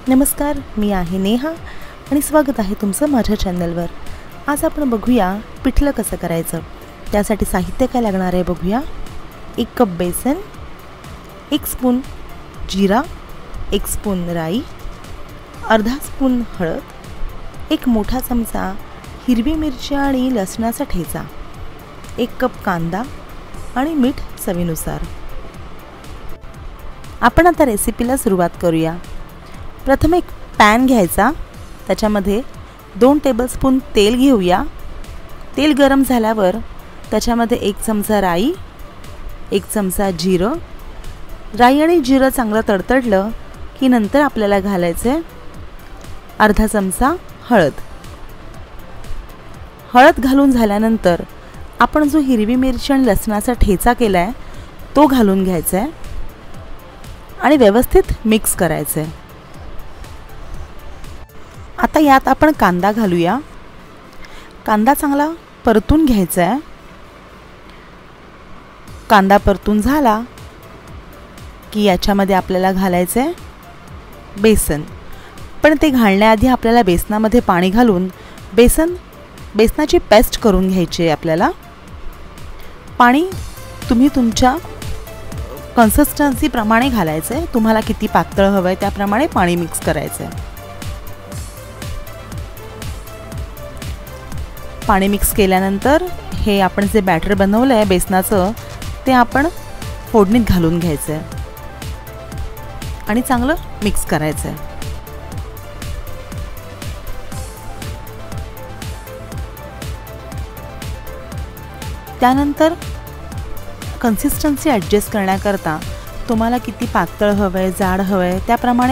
नमस्कार, मी आहे नेहा आणि स्वागत आहे तुमचं माझ्या चॅनलवर। आज आपण बघूया पिठलं कसं करायचं। त्यासाठी साहित्य काय लागणार आहे बघूया। 1 कप बेसन, 1 स्पून जिरा, 1 स्पून राई, अर्धा स्पून हळद, 1 मोठा चमचा हिरवी मिरची आणि लसणाचा ठेचा, 1 कप कांदा आणि मीठ चवीनुसार। आपण आता रेसिपीला सुरुवात करूया। प्रथम एक पॅन घ्यायचा, त्याच्यामध्ये 2 टेबलस्पून तेल घेऊया। तेल गरम झाल्यावर त्याच्यामध्ये 1 चमचा राई, 1 चमचा जिरं, राई आणि जिरं चांगलं तडतडलं की नंतर आपल्याला घालायचे अर्धा चमचा हळद। हळद घालून झाल्यानंतर आपण जो हिरवी मिरची आणि लसणाचा ठेचा केलाय तो घालून घ्यायचा आहे आणि व्यवस्थित मिक्स करायचं आहे। आता यात आपण कांदा घालूया। कांदा चांगला परतून घ्यायचा आहे। कांदा परतून झाला की याच्यामध्ये आपल्याला घालायचं आहे बेसन। पण ते घालण्याआधी आपल्याला बेसनामध्ये पाणी घालून बेसनाची पेस्ट करून घ्यायची आहे। आपल्याला पाणी तुम्ही तुमच्या कन्सिस्टन्सी प्रमाणे घालायचं आहे। तुम्हाला किती पातळ हवं आहे त्याप्रमाणे पाणी मिक्स करायचं आहे। पाणी मिक्स केल्यानंतर हे आपण जे बॅटर बनवलं आहे बेसनाचं ते आपण फोडणीत घालून घ्यायचं आहे आणि चांगलं मिक्स करायचं आहे। त्यानंतर कन्सिस्टन्सी ॲडजस्ट करण्याकरता तुम्हाला किती पातळ हवं आहे जाड हवं आहे त्याप्रमाणे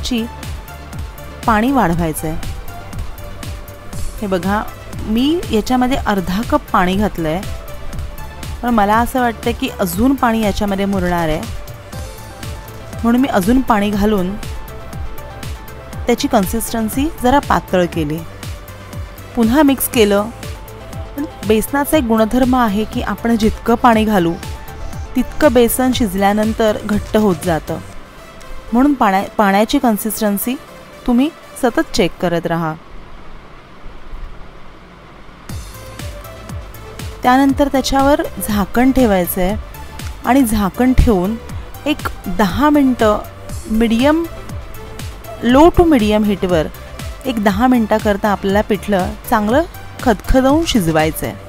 पाणी वाढवायचं आहे। हे बघा, मी याच्यामध्ये अर्धा कप पाणी घातलं आहे, पण मला असं वाटतं की अजून पाणी याच्यामध्ये मुरणार आहे, म्हणून मी अजून पाणी घालून त्याची कन्सिस्टन्सी जरा पातळ केली। पुन्हा मिक्स केलं। बेसनाचा एक गुणधर्म आहे की आपण जितकं पाणी घालू तितकं बेसन शिजल्यानंतर घट्ट होत जातं, म्हणून पाण्याची कन्सिस्टन्सी तुम्ही सतत चेक करत राहा। त्यानंतर त्याच्यावर झाकण ठेवायचं आहे आणि झाकण ठेवून एक 10 मिनिटं लो टू मीडियम हीटवर एक 10 मिनिटाकरता आपल्याला पिठलं चांगलं खदखदवून शिजवायचं आहे।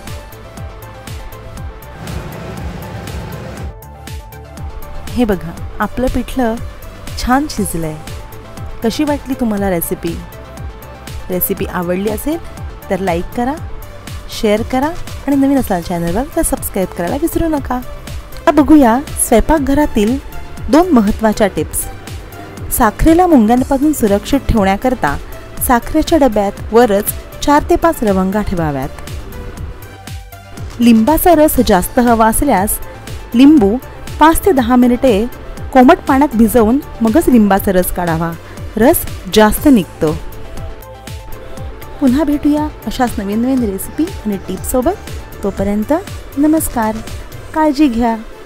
हे बघा, आपलं पिठलं छान शिजलंय। कशी वाटली तुम्हाला रेसिपी आवडली असेल तर लाईक करा, शेअर करा आणि नवीन असाल चॅनलवर तर सबस्क्राईब करायला विसरू नका। आता बघूया स्वयंपाकघरातील 2 महत्त्वाच्या टिप्स। साखरेला मुंग्यांपासून सुरक्षित ठेवण्याकरता साखरेच्या डब्यात वरच 4 ते 5 लवंगा ठेवाव्यात। लिंबाचा रस जास्त हवा असल्यास लिंबू 5 ते 10 मिनिटे कोमट पाण्यात भिजवून मगच लिंबाचा रस काढावा, रस जास्त निघतो। पुन्हा भेटूया अशाच नवीन रेसिपी आणि टिप्स सोबत। तोपर्यंत नमस्कार, काळजी घ्या।